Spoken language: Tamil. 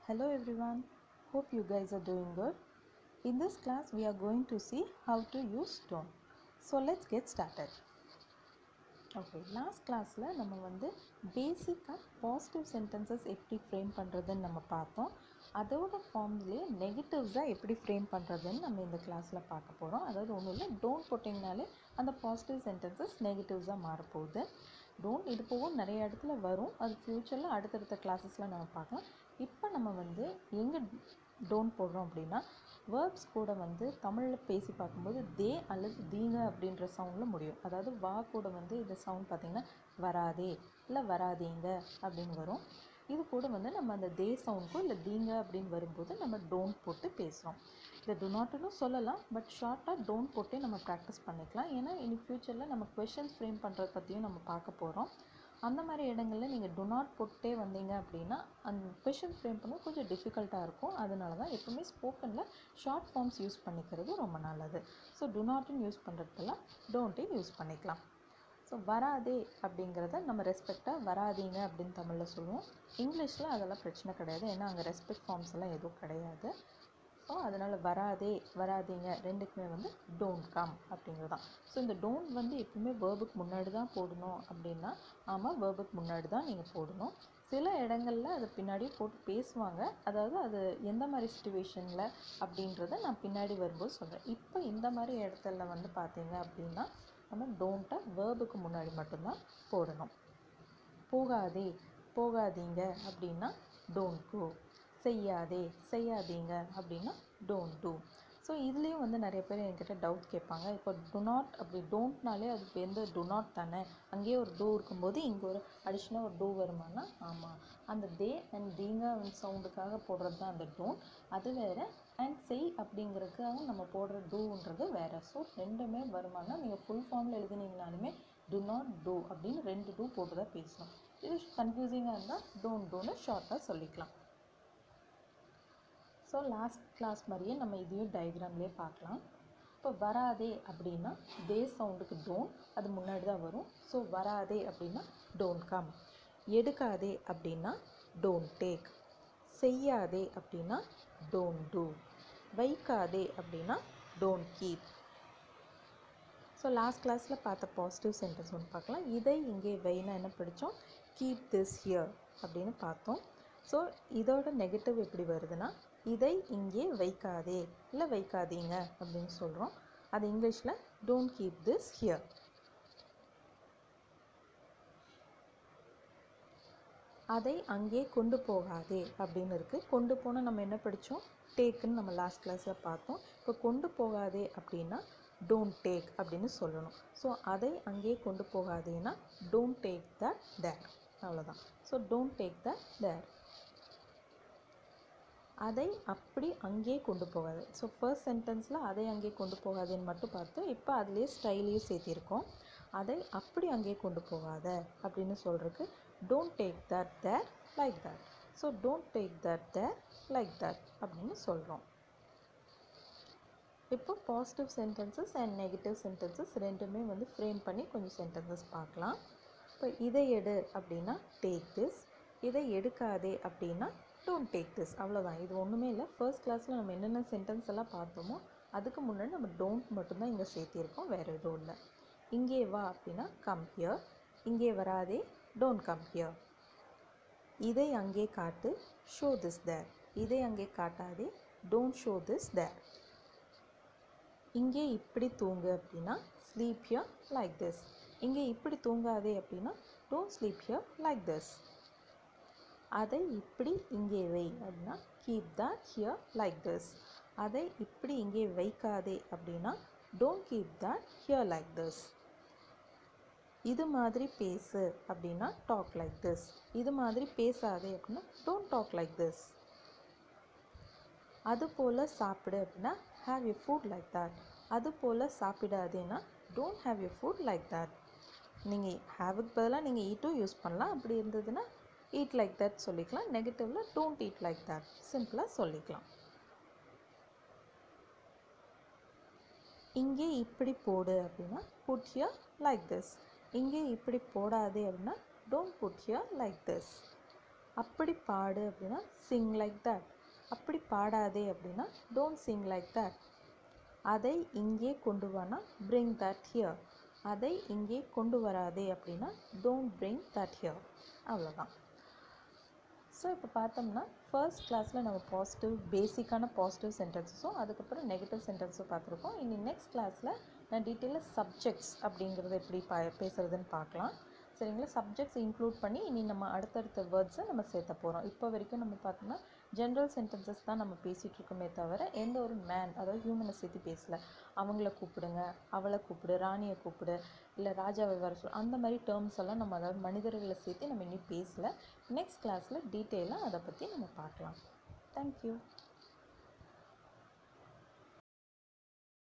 Hello everyone, hope you guys are doing good. In this class we are going to see how to use don't. So let's get started. Okay, last classல நம்ம வந்து பேசிக்காக பாசிட்டிவ் சென்டென்சஸ் எப்படி ஃப்ரேம் பண்ணுறதுன்னு நம்ம பார்த்தோம். அதோட ஃபார்ம்லேயே நெகட்டிவ்ஸாக எப்படி ஃப்ரேம் பண்ணுறதுன்னு நம்ம இந்த கிளாஸில் பார்க்க போகிறோம். அதாவது ஒன்றும் இல்லை, டோன்ட் போட்டிங்கனாலே அந்த பாசிட்டிவ் சென்டென்சஸ் நெகட்டிவ்ஸாக மாறப்போகுது. டோன்ட் இது போகும் நிறைய இடத்துல வரும், அது ஃப்யூச்சரில் அடுத்தடுத்த கிளாஸஸில் நம்ம பார்க்கலாம். இப்போ நம்ம வந்து எங்கே டோன்ட் போடுறோம் அப்படின்னா, வேர்ப்ஸ் கூட வந்து தமிழில் பேசி பார்க்கும்போது தே அல்லது தீங்க அப்படின்ற சவுண்டில் முடியும். அதாவது வா கூட வந்து இந்த சவுண்ட் பார்த்திங்கன்னா வராதே இல்லை வராதீங்க அப்படின்னு வரும். இது கூட வந்து நம்ம அந்த தே சவுண்டுக்கும் இல்லை தீங்க அப்படின்னு வரும்போது நம்ம டோன்ட் போட்டு பேசுகிறோம். இதை டு நாட்டுன்னு சொல்லலாம், பட் ஷார்ட்டாக டோன்ட் போட்டே நம்ம ப்ராக்டிஸ் பண்ணிக்கலாம். ஏன்னா இனி ஃப்யூச்சரில் நம்ம கொஷின்ஸ் ஃப்ரேம் பண்ணுறத பற்றியும் நம்ம பார்க்க போகிறோம். அந்த மாதிரி இடங்களில் நீங்கள் டு நாட் போட்டே வந்தீங்க அப்படின்னா அந்த கொஷின் ஃப்ரேம் பண்ண கொஞ்சம் டிஃபிகல்ட்டாக இருக்கும். அதனால தான் எப்பவுமே ஸ்போக்கனில் ஷார்ட் ஃபார்ம்ஸ் யூஸ் பண்ணிக்கிறது ரொம்ப நல்லது. ஸோ டு நாட்டுன்னு யூஸ் பண்ணுறதுக்கெல்லாம் டோன்ட்டையும் யூஸ் பண்ணிக்கலாம். ஸோ வராதே அப்படிங்கிறத நம்ம ரெஸ்பெக்டாக வராதீங்க அப்படின்னு தமிழில் சொல்லுவோம். இங்கிலீஷில் அதெல்லாம் பிரச்சனை கிடையாது, ஏன்னா அங்கே ரெஸ்பெக்ட் ஃபார்ம்ஸ் எல்லாம் எதுவும் கிடையாது. ஸோ அதனால் வராதே வராதீங்க ரெண்டுக்குமே வந்து டோன்ட் கம் அப்படிங்கிறது தான். ஸோ இந்த டோன்ட் வந்து எப்பவுமே வேர்புக்கு முன்னாடி தான் போடணும் அப்படின்னா, ஆமாம் வேர்புக்கு முன்னாடி தான் நீங்கள் போடணும். சில இடங்களில் அதை பின்னாடி போட்டு பேசுவாங்க, அதாவது அது எந்த மாதிரி சிச்சுவேஷனில் அப்படின்றத நான் பின்னாடி வரும்போது சொல்கிறேன். இப்போ இந்த மாதிரி இடத்துல வந்து பார்த்தீங்க அப்படின்னா நம்ம டோன்ட்டை வேர்புக்கு முன்னாடி மட்டும்தான் போடணும். போகாதே போகாதீங்க அப்படின்னா டோன்ட் கோ. செய்யாதே செய்யாதீங்க அப்படின்னா டோன்ட் டூ. ஸோ இதுலேயும் வந்து நிறைய பேர் என்கிட்ட டவுட் கேட்பாங்க. இப்போ டு நாட் அப்படி டோன்ட்னாலே அது எந்த டு நாட் தானே, அங்கேயே ஒரு டூ இருக்கும்போது இங்கே ஒரு அடிஷ்னலாக ஒரு டூ வருமானா, ஆமாம் அந்த தே அண்ட் தீங்க சவுண்டுக்காக போடுறது தான் அந்த டோன்ட். அது வேறு, அண்ட் செய் அப்படிங்கிறதுக்காக நம்ம போடுற டூன்றது வேறு. ஸோ ரெண்டுமே வருமானா நீங்கள் ஃபுல் ஃபார்மில் எழுதினீங்கனாலுமே டு நாட் டூ அப்படின்னு ரெண்டு டூ போட்டு தான் பேசணும். இது கன்ஃபியூசிங்காக இருந்தால் டோன்ட் டூன்னு ஷார்ட்டாக சொல்லிக்கலாம். ஸோ லாஸ்ட் கிளாஸ் மாதிரியே நம்ம இதையும் டயக்ராம்லேயே பார்க்கலாம். இப்போ வராதே அப்படின்னா தே சவுண்டுக்கு டோன்ட், அது முன்னாடி தான் வரும். ஸோ வராதே அப்படின்னா டோன்ட் கம். எடுக்காதே அப்படின்னா டோன்ட் டேக். செய்யாதே அப்படின்னா டோன்ட் டூ. வைக்காதே அப்படின்னா டோன்ட் கீப். ஸோ லாஸ்ட் கிளாஸில் பார்த்த பாசிட்டிவ் சென்டென்ஸ் ஒன்று பார்க்கலாம். இதை இங்கே வைனா என்ன படித்தோம், கீப் திஸ் ஹியர் அப்படின்னு பார்த்தோம். ஸோ இதோட நெகட்டிவ் எப்படி வருதுன்னா, இதை இங்கே வைக்காதே இல்லை வைக்காதீங்க அப்படின்னு சொல்கிறோம். அது இங்கிலீஷில் டோன்ட் கீப் திஸ் ஹியர். அதை அங்கே கொண்டு போகாதே அப்படின்னு இருக்குது. கொண்டு போனால் நம்ம என்ன படித்தோம், டேக்குன்னு நம்ம லாஸ்ட் கிளாஸில் பார்த்தோம். இப்போ கொண்டு போகாதே அப்படின்னா டோன்ட் டேக் அப்படின்னு சொல்லணும். ஸோ அதை அங்கே கொண்டு போகாதேன்னா டோன்ட் டேக் த தேர், அவ்வளோதான். So don't take the there. அதை அப்படி அங்கே கொண்டு போகாது. ஸோ ஃபர்ஸ்ட் சென்டென்ஸில் அதை அங்கே கொண்டு போகாதுன்னு மட்டும் பார்த்தோம். இப்போ அதுலேயே ஸ்டைலையும் சேர்த்திருக்கோம். அதை அப்படி அங்கே கொண்டு போகாத அப்படின்னு சொல்கிறதுக்கு don't take that there like that. So don't take that there like that அப்படின்னு சொல்கிறோம். இப்போ positive sentences and negative sentences ரெண்டுமே வந்து ஃப்ரேம் பண்ணி கொஞ்சம் சென்டென்சஸ் பார்க்கலாம். இப்போ இதை எடு அப்படின்னா டேக் திஸ், இதை எடுக்காதே அப்படின்னா டோன்ட் டேக் திஸ், அவ்வளோதான். இது ஒன்றுமே இல்லை. ஃபர்ஸ்ட் கிளாஸில் நம்ம என்னென்ன சென்டென்ஸ் எல்லாம் பார்த்தோமோ அதுக்கு முன்னாடி நம்ம டோன்ட் மட்டும்தான் இங்கே சேர்த்திருக்கோம், வேறு எதுவும் இல்லை. இங்கே வா அப்படின்னா கம் ஹியர், இங்கே வராதே டோன்ட் கம் ஹியர். இதை அங்கே காட்டு ஷோ திஸ் தேர், இதை அங்கே காட்டாதே டோன்ட் ஷோ திஸ் தேர். இங்கே இப்படி தூங்கு அப்படின்னா ஸ்லீப் ஹியர் லைக் திஸ், இங்கே இப்படி தூங்காதே அப்படின்னா don't sleep here like this. அதை இப்படி இங்கே வை அப்படின்னா keep that here like this, அதை இப்படி இங்கே வைக்காதே அப்படின்னா don't keep that here like this. இது மாதிரி பேசு அப்படின்னா டாக் லைக் திஸ், இது மாதிரி பேசாதே அப்படின்னா டோன்ட் டாக் லைக் திஸ். அது போல் சாப்பிடு அப்படின்னா have you food like that, அது போல் சாப்பிடாதேன்னா don't have you food like that. நீங்கள் ஹேவுக்கு பதிலாக நீங்கள் ஈட்டும் யூஸ் பண்ணலாம். அப்படி இருந்ததுன்னா eat like that சொல்லிக்கலாம். நெகட்டிவில் don't eat like that சிம்பிளாக சொல்லிக்கலாம். இங்கே இப்படி போடு அப்படின்னா put here like this, இங்கே இப்படி போடாதே அப்படின்னா don't put here like this. அப்படி பாடு அப்படின்னா sing like that. அப்படி பாடாதே அப்படின்னா don't sing like that. அதை இங்கே கொண்டு வானா bring that here. அதை இங்கே கொண்டு வராதே அப்படின்னா don't bring that here. அவ்வளோதான். ஸோ இப்போ பார்த்தோம்னா ஃபர்ஸ்ட் கிளாஸில் நம்ம பேசிக்கான பாசிட்டிவ் சென்டென்சஸும் அதுக்கப்புறம் நெகட்டிவ் சென்டென்ஸும் பார்த்துருக்கோம். இனி நெக்ஸ்ட் கிளாஸில் நான் டீட்டெயிலாக சப்ஜெக்ட்ஸ் அப்படிங்கிறத எப்படி பேசுகிறதுன்னு பார்க்கலாம். சரிங்களா? சப்ஜெக்ட்ஸ் இன்க்ளூட் பண்ணி இனி நம்ம அடுத்தடுத்த வேர்ட்ஸை நம்ம சேர்த்த போகிறோம். இப்போ வரைக்கும் நம்ம பார்த்தோம்னா ஜென்ரல் சென்டென்சஸ் தான் நம்ம பேசிகிட்டு இருக்கோமே தவிர எந்த ஒரு மேன், அதாவது ஹியூமனை சேர்த்து பேசலை. அவங்கள கூப்பிடுங்க, அவளை கூப்பிடு, ராணியை கூப்பிடு, இல்லை ராஜாவை வர சொல், அந்த மாதிரி டேர்ம்ஸ் எல்லாம் நம்ம அதாவது மனிதர்களை சேர்த்து நம்ம இன்னும் பேசலை. நெக்ஸ்ட் கிளாஸில் டீட்டெயிலாக அதை பற்றி நம்ம பார்க்கலாம். தேங்க்யூ.